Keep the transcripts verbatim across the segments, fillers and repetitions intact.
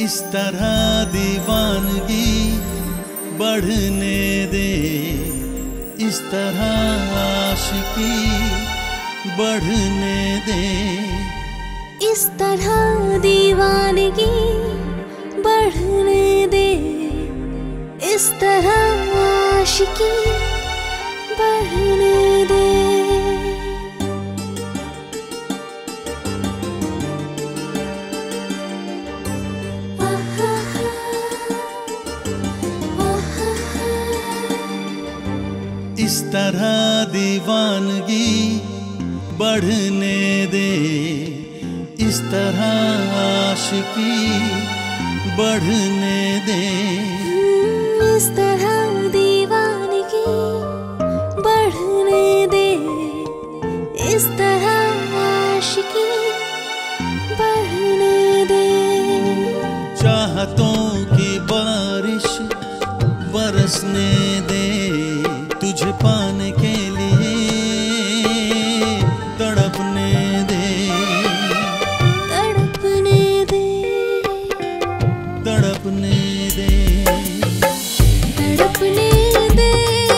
इस तरह दीवानगी बढ़ने दे, इस तरह आशिकी बढ़ने दे, इस तरह दीवानगी बढ़ने दे, इस तरह आशिकी बढ़ने दे। इस तरह दीवानगी बढ़ने दे, इस तरह आशिकी बढ़ने दे, इस तरह दीवानगी बढ़ने दे, इस तरह आशिकी बढ़ने दे। चाहतों की बारिश बरसने दे, तुझे पाने के लिए तड़पने दे, तड़पने दे, तड़पने दे, तड़पने दे,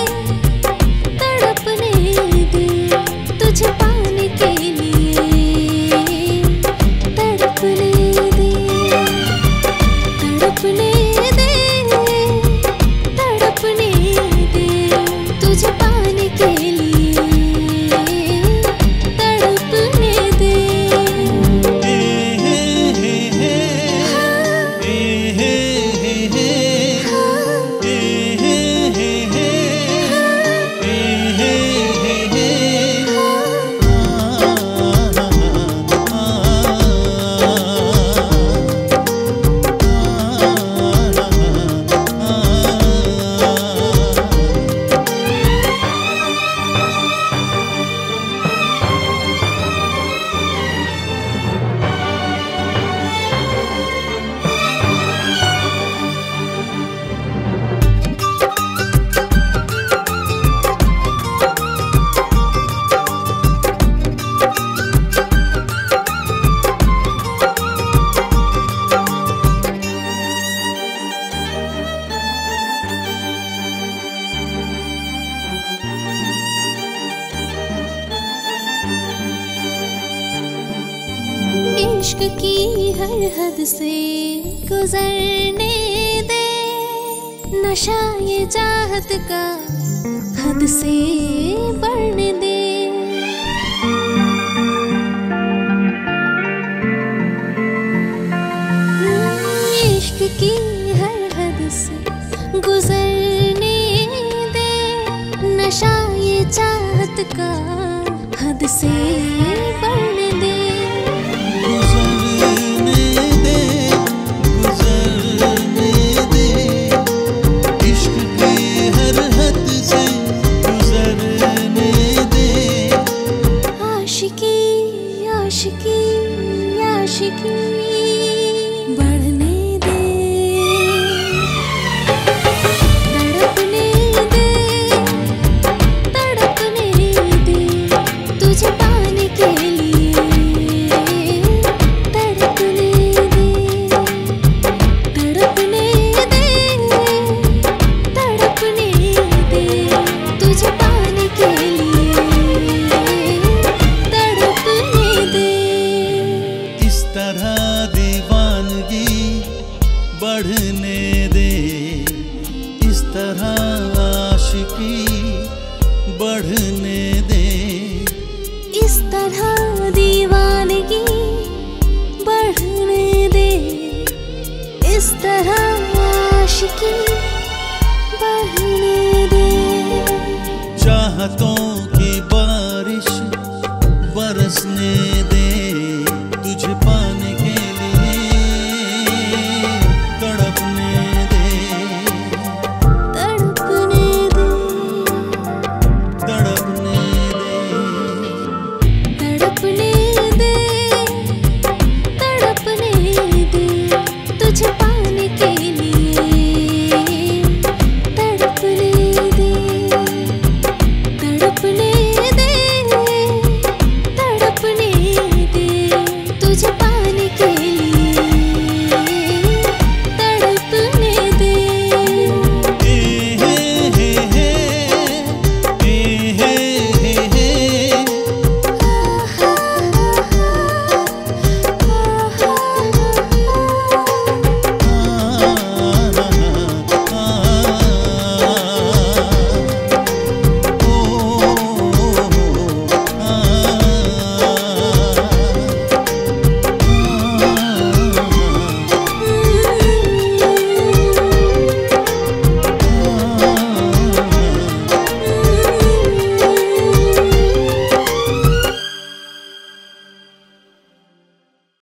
तड़पने दे, तुझे पाने के लिए तड़पने दे, तड़पने दे, तड़पने दे, तुझे पाने के लिए तड़पने दे। हे हे हे हे, हे हे हे हे, हे हे हे हे, हे हे हे हे, इश्क की हर हद से गुजरने दे, नशा ये चाहत का हद से बढ़ने दे। इश्क की हर हद से गुजरने दे, नशा ये चाहत का हद से बढ़ने दे। गुजरने दे, गुजरने दे, इश्क की हर हद से गुजरने दे। आशिकी आशिकी आशिकी बढ़ने दे, तड़पने दे, तड़पने दे, तुझे पाने के लिए तड़पने दे, तड़पने दे, तड़पने दे, तुझे पाने के लिए तड़पने दे। इस तरह दीवानगी बढ़ने दे, इस तरह आशिकी बढ़ने दे, इस तरह दीवानगी बढ़ने दे, इस तरह आशिकी